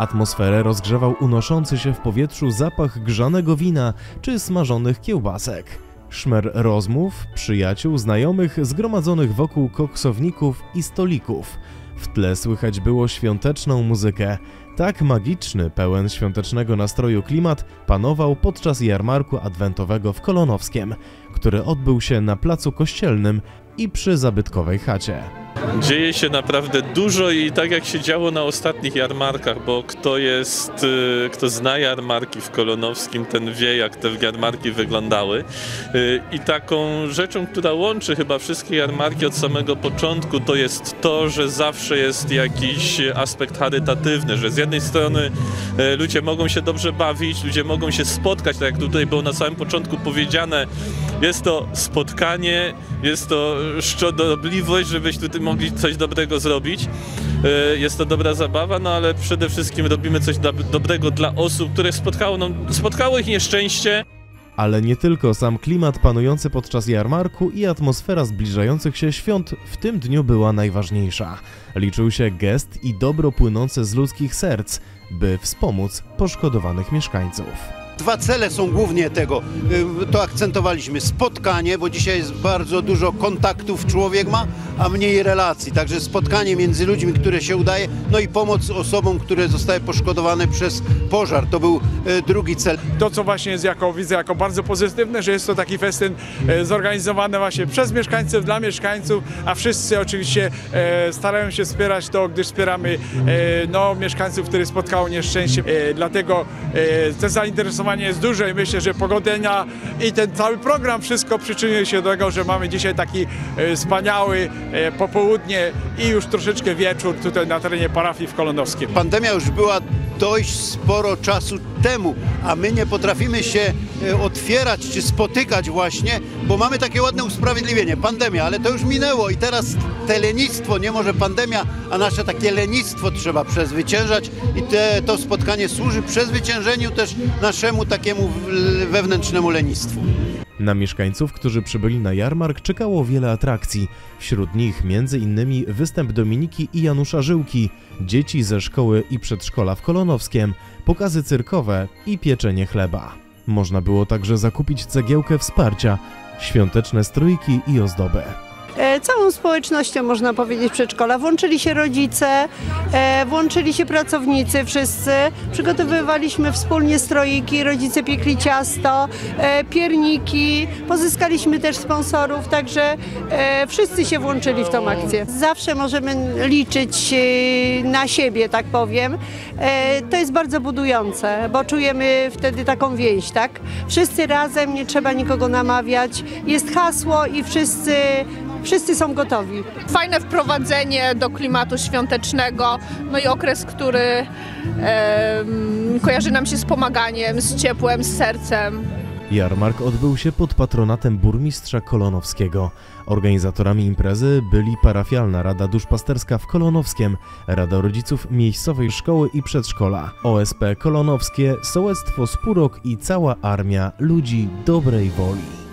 Atmosferę rozgrzewał unoszący się w powietrzu zapach grzanego wina czy smażonych kiełbasek. Szmer rozmów, przyjaciół, znajomych zgromadzonych wokół koksowników i stolików. W tle słychać było świąteczną muzykę. Tak magiczny, pełen świątecznego nastroju klimat panował podczas jarmarku adwentowego w Kolonowskiem, który odbył się na placu Kościelnym i przy zabytkowej chacie. Dzieje się naprawdę dużo i tak jak się działo na ostatnich jarmarkach, bo kto zna jarmarki w Kolonowskim, ten wie, jak te jarmarki wyglądały. I taką rzeczą, która łączy chyba wszystkie jarmarki od samego początku, to jest to, że zawsze jest jakiś aspekt charytatywny, że z jednej strony ludzie mogą się dobrze bawić, ludzie mogą się spotkać, tak jak tutaj było na samym początku powiedziane, jest to spotkanie, jest to szczodrobliwość, żebyśmy tutaj mogli coś dobrego zrobić. Jest to dobra zabawa, no ale przede wszystkim robimy coś dobrego dla osób, które spotkało ich nieszczęście. Ale nie tylko, sam klimat panujący podczas jarmarku i atmosfera zbliżających się świąt w tym dniu była najważniejsza. Liczył się gest i dobro płynące z ludzkich serc, by wspomóc poszkodowanych mieszkańców. Dwa cele są głównie tego, to akcentowaliśmy, spotkanie, bo dzisiaj jest bardzo dużo kontaktów człowiek ma, a mniej relacji, także spotkanie między ludźmi, które się udaje, no i pomoc osobom, które zostały poszkodowane przez pożar, to był drugi cel. To, co właśnie jest widzę jako bardzo pozytywne, że jest to taki festyn zorganizowany właśnie przez mieszkańców, dla mieszkańców, a wszyscy oczywiście starają się wspierać to, gdyż wspieramy mieszkańców, których spotkało nieszczęście, dlatego te zainteresowanie jest duże i myślę, że Pogodzenia i ten cały program wszystko przyczynił się do tego, że mamy dzisiaj taki wspaniały popołudnie i już troszeczkę wieczór tutaj na terenie parafii w Kolonowskim. Pandemia już była dość sporo czasu temu, a my nie potrafimy się otwierać czy spotykać właśnie, bo mamy takie ładne usprawiedliwienie, pandemia, ale to już minęło i teraz te lenistwo, nie może pandemia, a nasze takie lenistwo trzeba przezwyciężać i to spotkanie służy przezwyciężeniu też naszemu takiemu wewnętrznemu lenistwu. Na mieszkańców, którzy przybyli na jarmark, czekało wiele atrakcji. Wśród nich m.in. występ Dominiki i Janusza Żyłki, dzieci ze szkoły i przedszkola w Kolonowskiem, pokazy cyrkowe i pieczenie chleba. Można było także zakupić cegiełkę wsparcia, świąteczne strójki i ozdoby. Całą społecznością, można powiedzieć, przedszkola. Włączyli się rodzice, włączyli się pracownicy wszyscy. Przygotowywaliśmy wspólnie stroiki, rodzice piekli ciasto, pierniki. Pozyskaliśmy też sponsorów, także wszyscy się włączyli w tą akcję. Zawsze możemy liczyć na siebie, tak powiem. To jest bardzo budujące, bo czujemy wtedy taką więź, tak? Wszyscy razem, nie trzeba nikogo namawiać. Jest hasło i wszyscy są gotowi. Fajne wprowadzenie do klimatu świątecznego, no i okres, który kojarzy nam się z pomaganiem, z ciepłem, z sercem. Jarmark odbył się pod patronatem burmistrza Kolonowskiego. Organizatorami imprezy byli parafialna Rada Duszpasterska w Kolonowskiem, Rada Rodziców Miejscowej Szkoły i Przedszkola, OSP Kolonowskie, Sołectwo Spurok i cała armia ludzi dobrej woli.